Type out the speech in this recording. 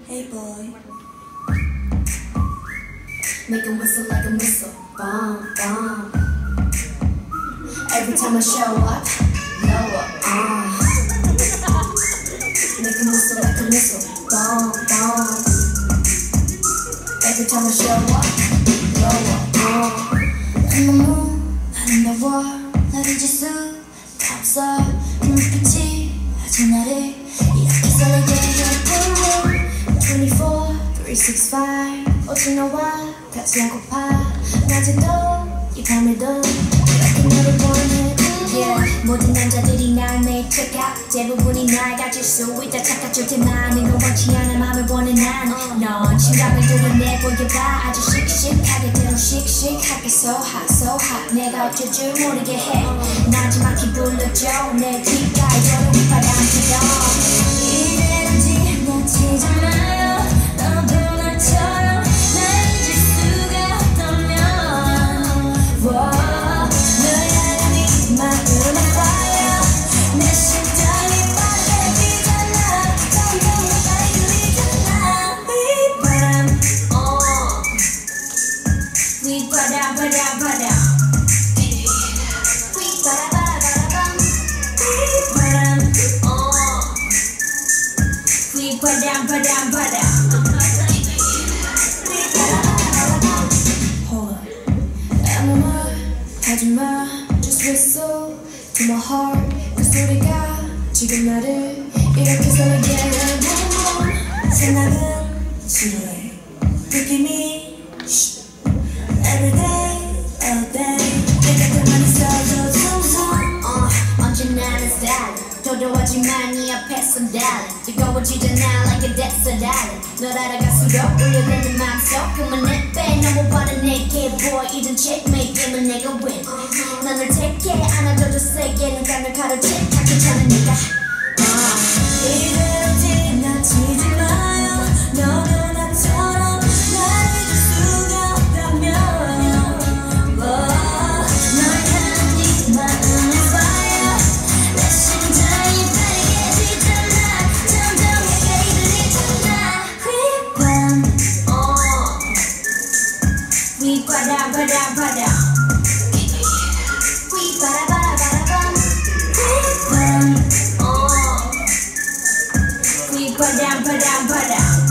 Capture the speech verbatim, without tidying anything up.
Hey boy, make him whistle like a missile, bomb, bomb. Every time I show up, lower, uh. Make him whistle like a missile, bomb, bomb. Every time I show up, lower, uh. I'm the moon, I'm the world, 나를 지수, 없어. 그 눈빛이 아직 나를 이렇게 설레게 해. twenty-four, three sixty-five 오직 너와 같이 하고파 낮에도 이 밤에도 이렇게 너를 원해. Yeah, 모든 남자들이 날 매일 check out 대부분이 날 가질 수 있다 착각할 테만 넌 원치 않아 맘을 원해 난넌 심장을 드러내 보여봐 아주 씩씩하게 때론 씩씩하게 so hot so hot 내가 어쩔 줄 모르게 해 나지막히 불러줘 내 귓가에 도는 바람처럼 이대로 지나치지 마요 너도 나처럼 날 잊을 수가 없다면 너의 네 마음은 fire 내 심장이 빨래지잖아 점점 가까이 들리잖아 휘바람 어 휘바람 바람 바람 휘바라바라바라밤 휘바람 어 휘바람 바람 바람 Hold on 아무 말 하지마 Just whistle to my heart 그 소리가 지금 나를 이렇게 설레게 해 생각은 지루해 느낌이 Everyday, all day 내가 가만히 있어도 숭숭 uh, 언제나 내 스타일 도도하지만 네 앞에서 darling 뜨거워지잖아 like a desert island 널 알아갈수록 울려대는 맘속 그만해 너무 바른 내게 boy 이젠 checkmate 게임은 내가 win 난 널 택해 안아줘도 세게 눈감을 가로채 다 괜찮으니까 uh. 이대로 지나치지 마요 너도 나처럼 날 잊을 수가 없다면 oh, 널 향한 네 마음은 fire 내 심장이 빨개지잖아 점점 가까이 들리잖아 휘밤 어 휘바람 바람 바람 휘바라바라바라밤 휘밤 어 휘바람 바람 바람